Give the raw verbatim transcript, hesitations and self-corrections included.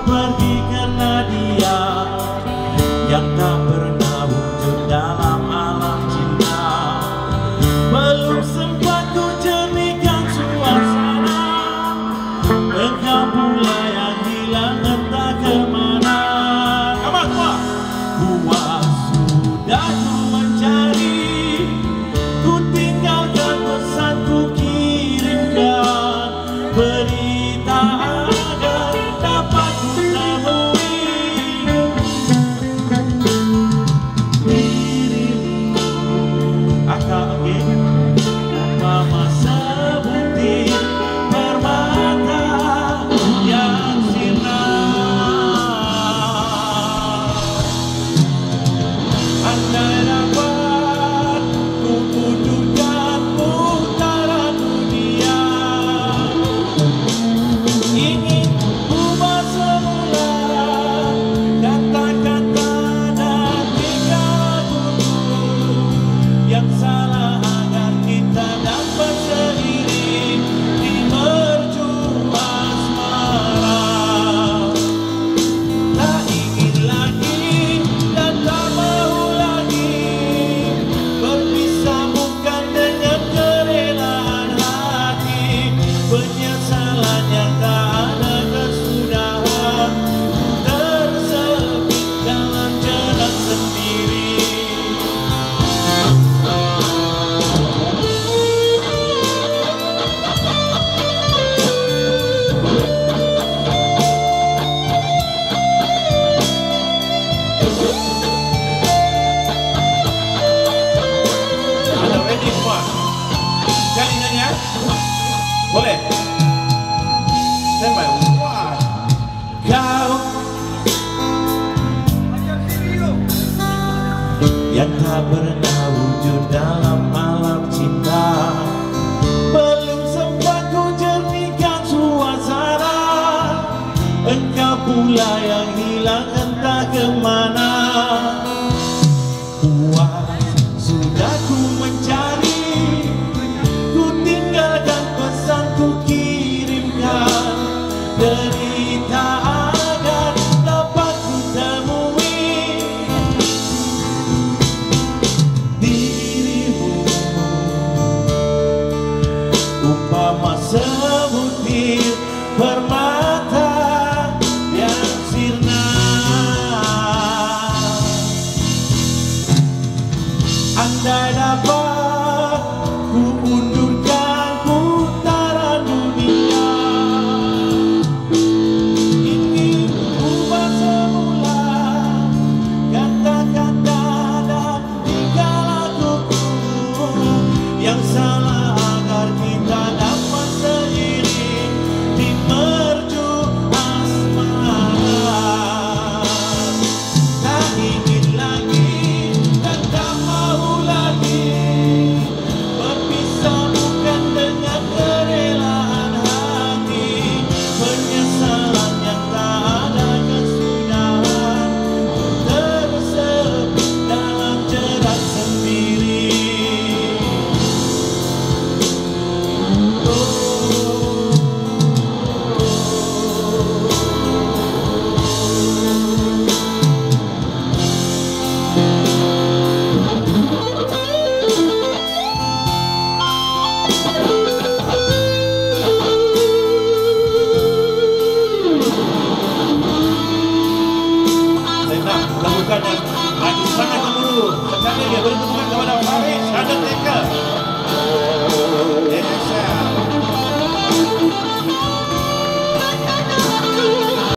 pergi karena dia yang tak pernah wujud dalam alam cinta. Belum sempat ku jernihkan suasana, engkau pula yang hilang entah kemana. Puas sudah ku mencari, ku tinggalkan pesan ku kirimkan, berita agar dapat ku temui dirimu. Akal okay. Mama sebutir permata yang sinar. Andai dapat ku undurkan putaran dunia, ingin ubah semula kata-kata dan tingkah laku yang salah agar kita dapat seiring di mercu asmara. Tak ingin lagi dan tak mau lagi berpisah, bukan dengan kerelaan hati. Penyesalan yang tak ada kesudahan, tersepit dalam jerat sendiri. Ada ready semua? Jangan nyanyi ya? Boleh? Standby. Wah. Kau yang tak pernah wujud dalam alam cinta, belum sempat ku jernihkan suasana, engkau pula yang hilang entah kemana. Puas sudah ku mencari, ku tinggalkan pesan ku kirimkan, derita agar dapat ku temui dirimu. Umpama sebutir permata yang sirna. Andai dapat ku undurkan putaran dunia, ingin ubah semula kata-kata dan tingkah lakuku yang salah agar kita dapat seiring di mercu asmara. Tak ingin lagi dan tak mau lagi berpisah, bukan dengan kerelaan hati. Penyesalan yang tak ada kesudahan, tersepit dalam jerat sendiri. Saya nak lakukan yang